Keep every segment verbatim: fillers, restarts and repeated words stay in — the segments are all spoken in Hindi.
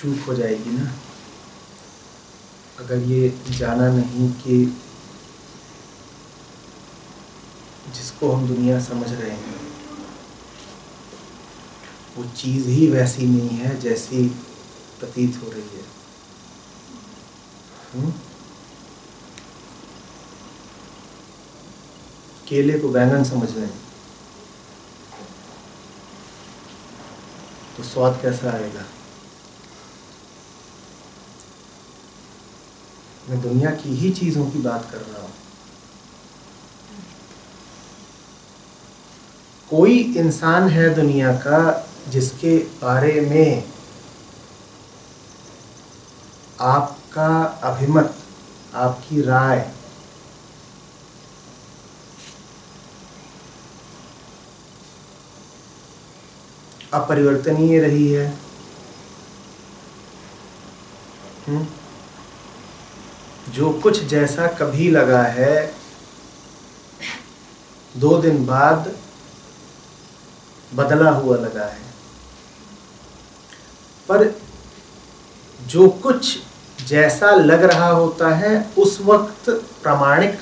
चूक हो जाएगी ना, अगर ये जाना नहीं कि जिसको हम दुनिया समझ रहे हैं वो चीज़ ही वैसी नहीं है जैसी प्रतीत हो रही है। हुँ? केले को बैंगन समझ रहे हैं तो स्वाद कैसा आएगा? मैं दुनिया की ही चीजों की बात कर रहा हूं। कोई इंसान है दुनिया का जिसके बारे में आपका अभिमत, आपकी राय अपरिवर्तनीय रही है? हुँ? जो कुछ जैसा कभी लगा है दो दिन बाद बदला हुआ लगा है, पर जो कुछ जैसा लग रहा होता है उस वक्त प्रामाणिक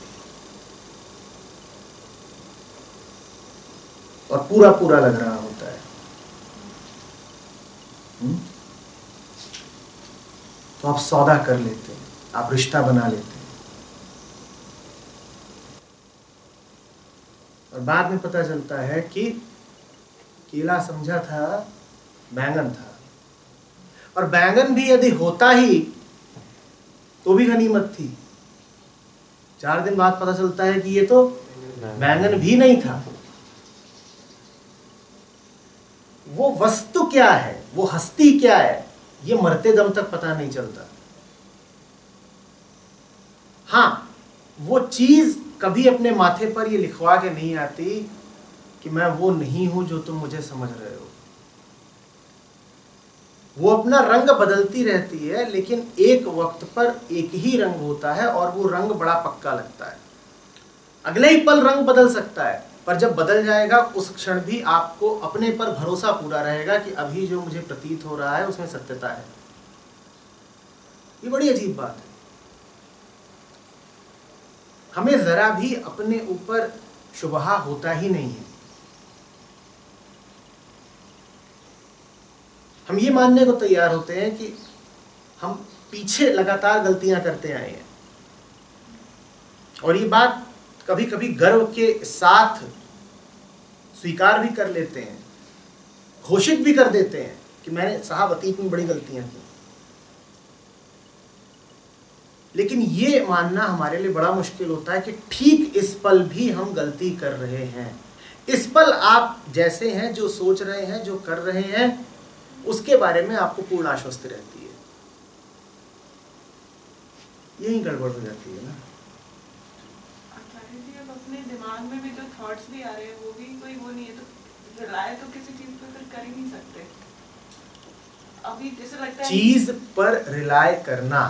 और पूरा पूरा लग रहा होता है। हुँ? तो आप सौदा कर लेते हैं, आप रिश्ता बना लेते हैं और बाद में पता चलता है कि केला समझा था बैंगन था, और बैंगन भी यदि होता ही तो भी गनीमत थी। चार दिन बाद पता चलता है कि ये तो बैंगन भी नहीं था। वो वस्तु क्या है, वो हस्ती क्या है, ये मरते दम तक पता नहीं चलता। हाँ, वो चीज कभी अपने माथे पर ये लिखवा के नहीं आती कि मैं वो नहीं हूं जो तुम मुझे समझ रहे हो। वो अपना रंग बदलती रहती है, लेकिन एक वक्त पर एक ही रंग होता है और वो रंग बड़ा पक्का लगता है। अगले ही पल रंग बदल सकता है, पर जब बदल जाएगा उस क्षण भी आपको अपने पर भरोसा पूरा रहेगा कि अभी जो मुझे प्रतीत हो रहा है उसमें सत्यता है। ये बड़ी अजीब बात है। हमें जरा भी अपने ऊपर शुबहा होता ही नहीं है। हम ये मानने को तैयार होते हैं कि हम पीछे लगातार गलतियां करते आए हैं, और ये बात कभी कभी गर्व के साथ स्वीकार भी कर लेते हैं, घोषित भी कर देते हैं कि मैंने साहब अतीत में बड़ी गलतियां की। लेकिन ये मानना हमारे लिए बड़ा मुश्किल होता है कि ठीक इस पल भी हम गलती कर रहे हैं। इस पल आप जैसे हैं, जो सोच रहे हैं, जो कर रहे हैं, उसके बारे में आपको पूर्ण आश्वस्ति रहती है। यही गड़बड़ हो जाती है ना। अब अपने दिमाग में भी जो थॉट्स भी आ रहे हैं वो भी कोई वो नहीं है, तो रिलाय तो किसी चीज पर फिर कर ही नहीं सकते। अभी जैसे लगता है चीज पर रिलाय करना,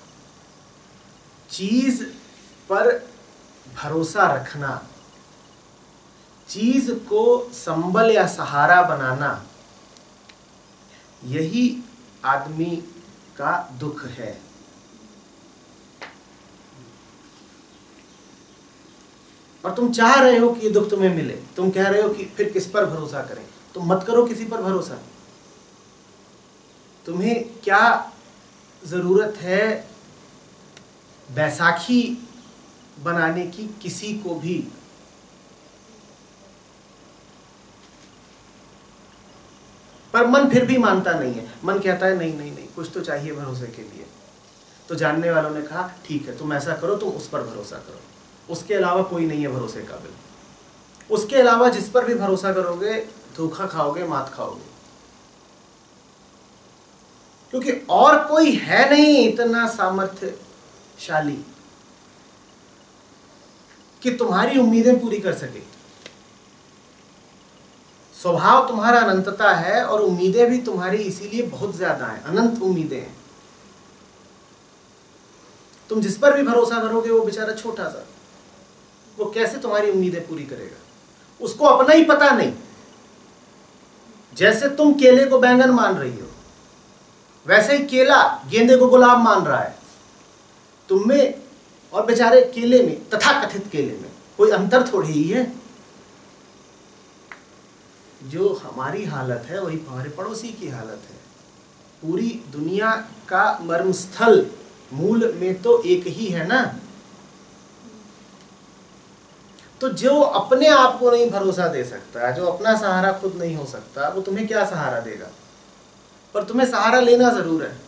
चीज पर भरोसा रखना, चीज को संबल या सहारा बनाना, यही आदमी का दुख है। और तुम चाह रहे हो कि ये दुख तुम्हें मिले, तुम कह रहे हो कि फिर किस पर भरोसा करें, तो मत करो किसी पर भरोसा। तुम्हें क्या जरूरत है बैसाखी बनाने की किसी को भी? पर मन फिर भी मानता नहीं है। मन कहता है नहीं नहीं नहीं, कुछ तो चाहिए भरोसे के लिए। तो जानने वालों ने कहा ठीक है, तुम ऐसा करो, तुम उस पर भरोसा करो, उसके अलावा कोई नहीं है भरोसे काबिल। उसके अलावा जिस पर भी भरोसा करोगे धोखा खाओगे, मात खाओगे, क्योंकि और कोई है नहीं इतना सामर्थ्यशाली कि तुम्हारी उम्मीदें पूरी कर सके। स्वभाव तुम्हारा अनंतता है और उम्मीदें भी तुम्हारी इसीलिए बहुत ज्यादा हैं, अनंत उम्मीदें हैं। तुम जिस पर भी भरोसा करोगे वो बेचारा छोटा सा, वो कैसे तुम्हारी उम्मीदें पूरी करेगा? उसको अपना ही पता नहीं। जैसे तुम केले को बैंगन मान रही हो, वैसे ही केला गेंदे को गुलाब मान रहा है। तुम में और बेचारे केले में, तथाकथित केले में कोई अंतर थोड़ी ही है। जो हमारी हालत है वही हमारे पड़ोसी की हालत है। पूरी दुनिया का मर्मस्थल मूल में तो एक ही है ना। तो जो अपने आप को नहीं भरोसा दे सकता, जो अपना सहारा खुद नहीं हो सकता, वो तुम्हें क्या सहारा देगा? पर तुम्हें सहारा लेना जरूर है।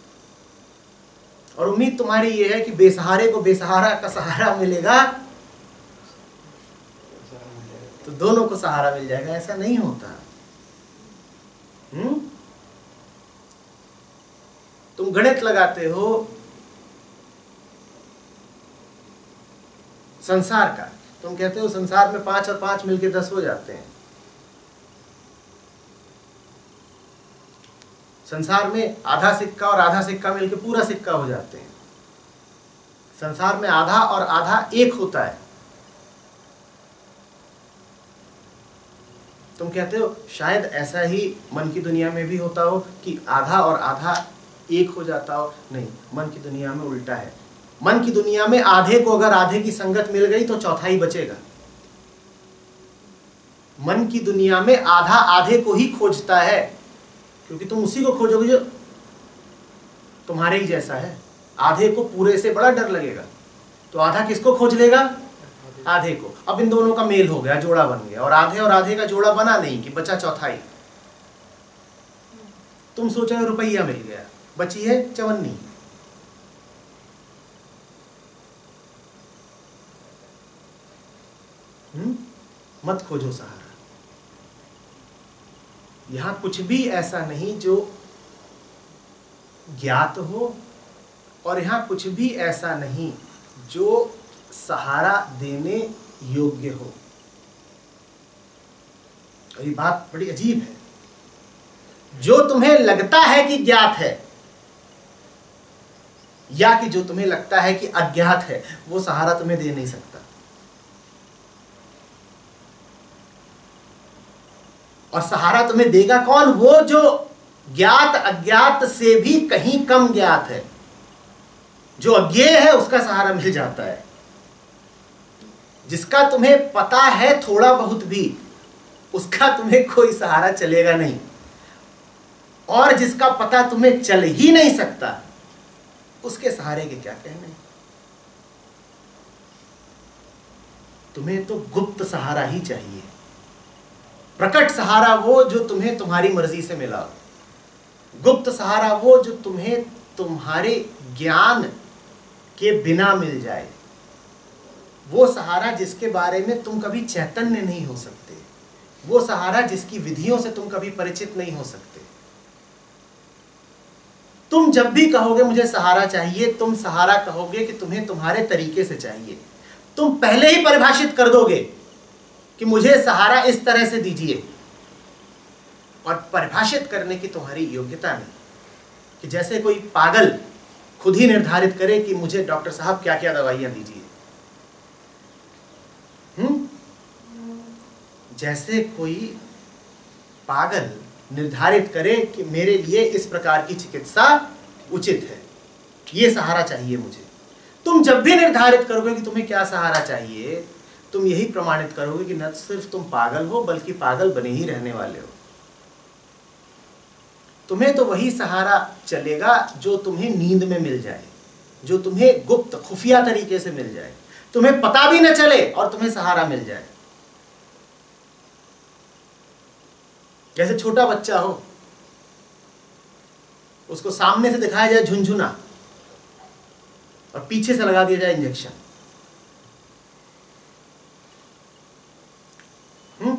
और उम्मीद तुम्हारी ये है कि बेसहारे को बेसहारा का सहारा मिलेगा तो दोनों को सहारा मिल जाएगा। ऐसा नहीं होता। हम्म तुम गणित लगाते हो संसार का, तुम कहते हो संसार में पांच और पांच मिलके दस हो जाते हैं। संसार में आधा सिक्का और आधा सिक्का मिलके पूरा सिक्का हो जाते हैं। संसार में आधा और आधा एक होता है। तुम कहते हो शायद ऐसा ही मन की दुनिया में भी होता हो कि आधा और आधा एक हो जाता हो। नहीं, मन की दुनिया में उल्टा है। मन की दुनिया में आधे को अगर आधे की संगत मिल गई तो चौथाई बचेगा। मन की दुनिया में आधा आधे को ही खोजता है, क्योंकि तुम उसी को खोजोगे जो तुम्हारे ही जैसा है। आधे को पूरे से बड़ा डर लगेगा, तो आधा किसको खोज लेगा? आधे को। अब इन दोनों का मेल हो गया, जोड़ा बन गया। और आधे और आधे का जोड़ा बना नहीं कि बचा चौथाई। तुम सोचो रुपया मिल गया, बची है चवन्नी। हम्म मत खोजो सहारा। यहां कुछ भी ऐसा नहीं जो ज्ञात हो, और यहां कुछ भी ऐसा नहीं जो सहारा देने योग्य हो। और ये बात बड़ी अजीब है। जो तुम्हें लगता है कि ज्ञात है या कि जो तुम्हें लगता है कि अज्ञात है, वो सहारा तुम्हें दे नहीं सकता। और सहारा तुम्हें देगा कौन? वो जो ज्ञात अज्ञात से भी कहीं कम ज्ञात है। जो अज्ञेय है उसका सहारा मिल जाता है। जिसका तुम्हें पता है थोड़ा बहुत भी, उसका तुम्हें कोई सहारा चलेगा नहीं। और जिसका पता तुम्हें चल ही नहीं सकता, उसके सहारे के क्या कहने। तुम्हें तो गुप्त सहारा ही चाहिए। प्रकट सहारा वो जो तुम्हें तुम्हारी मर्जी से मिला। गुप्त सहारा वो जो तुम्हें तुम्हारे ज्ञान के बिना मिल जाए। वो सहारा जिसके बारे में तुम कभी चैतन्य नहीं हो सकते। वो सहारा जिसकी विधियों से तुम कभी परिचित नहीं हो सकते। तुम जब भी कहोगे मुझे सहारा चाहिए, तुम सहारा कहोगे कि तुम्हें तुम्हारे तरीके से चाहिए। तुम पहले ही परिभाषित कर दोगे कि मुझे सहारा इस तरह से दीजिए, और परिभाषित करने की तुम्हारी योग्यता नहीं। कि जैसे कोई पागल खुद ही निर्धारित करे कि मुझे डॉक्टर साहब क्या क्या दवाइयां दीजिए। हम्म जैसे कोई पागल निर्धारित करे कि मेरे लिए इस प्रकार की चिकित्सा उचित है, ये सहारा चाहिए मुझे। तुम जब भी निर्धारित करोगे कि तुम्हें क्या सहारा चाहिए, तुम यही प्रमाणित करोगे कि न सिर्फ तुम पागल हो, बल्कि पागल बने ही रहने वाले हो। तुम्हें तो वही सहारा चलेगा जो तुम्हें नींद में मिल जाए, जो तुम्हें गुप्त खुफिया तरीके से मिल जाए, तुम्हें पता भी न चले और तुम्हें सहारा मिल जाए। जैसे छोटा बच्चा हो, उसको सामने से दिखाया जाए झुनझुना और पीछे से लगा दिया जाए इंजेक्शन। हम्म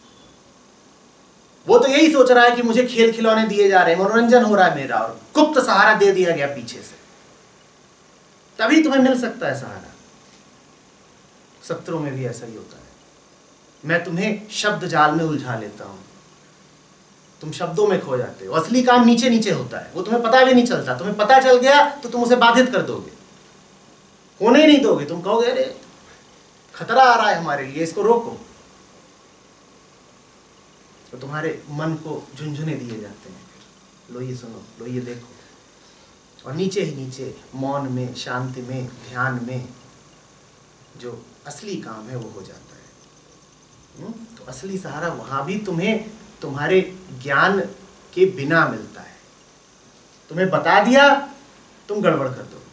वो तो यही सोच रहा है कि मुझे खेल खिलौने दिए जा रहे हैं, मनोरंजन हो रहा है मेरा, और गुप्त सहारा दे दिया गया पीछे से। तभी तुम्हें मिल सकता है सहारा। सत्रों में भी ऐसा ही होता है। मैं तुम्हें शब्द जाल में उलझा लेता हूं, तुम शब्दों में खो जाते हो। असली काम नीचे नीचे होता है, वो तुम्हें पता भी नहीं चलता। तुम्हें पता चल गया तो तुम उसे बाधित कर दोगे, होने ही नहीं दोगे। तुम कहोगे अरे खतरा आ रहा है हमारे लिए, इसको रोको। तो तुम्हारे मन को झुनझुने दिए जाते हैं। लो ये सुनो, लो ये देखो। और नीचे ही नीचे मौन में, शांति में, ध्यान में जो असली काम है वो हो जाता है। हुँ? तो असली सहारा वहां भी तुम्हें तुम्हारे ज्ञान के बिना मिलता है। तुम्हें बता दिया, तुम गड़बड़ कर दोगे।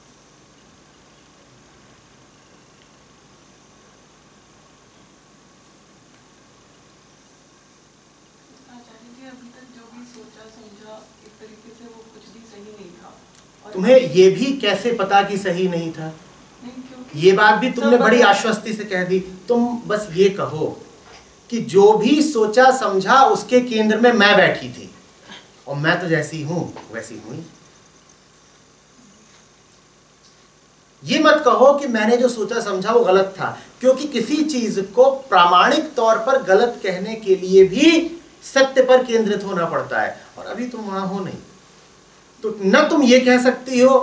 तुम्हें ये भी कैसे पता कि सही नहीं था? ये बात भी तुमने बड़ी आश्वस्ति से कह दी। तुम बस ये कहो कि जो भी सोचा समझा उसके केंद्र में मैं बैठी थी, और मैं तो जैसी हूं वैसी हुई। ये मत कहो कि मैंने जो सोचा समझा वो गलत था, क्योंकि किसी चीज को प्रामाणिक तौर पर गलत कहने के लिए भी सत्य पर केंद्रित होना पड़ता है, और अभी तुम वहां हो नहीं। तो न तुम ये कह सकती हो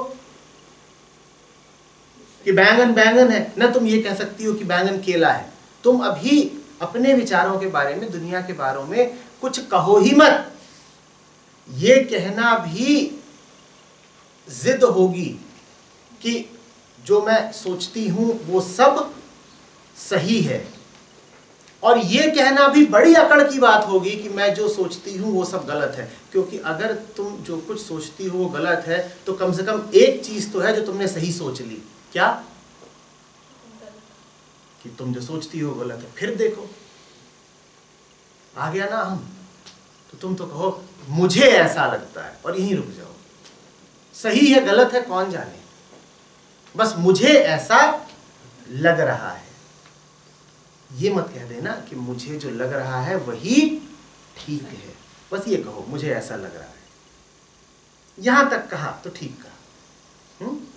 कि बैंगन बैंगन है, न तुम ये कह सकती हो कि बैंगन केला है। तुम अभी अपने विचारों के बारे में, दुनिया के बारे में कुछ कहो ही मत। ये कहना भी जिद होगी कि जो मैं सोचती हूं वो सब सही है, और ये कहना भी बड़ी अकड़ की बात होगी कि मैं जो सोचती हूं वो सब गलत है। क्योंकि अगर तुम जो कुछ सोचती हो वो गलत है, तो कम से कम एक चीज तो है जो तुमने सही सोच ली। क्या? कि तुम जो सोचती हो गलत है। फिर देखो आ गया ना हम। तो तुम तो कहो मुझे ऐसा लगता है, और यहीं रुक जाओ। सही है गलत है कौन जाने, बस मुझे ऐसा लग रहा है। ये मत कह देना कि मुझे जो लग रहा है वही ठीक है। बस ये कहो मुझे ऐसा लग रहा है। यहां तक कहा तो ठीक कहा। हम्म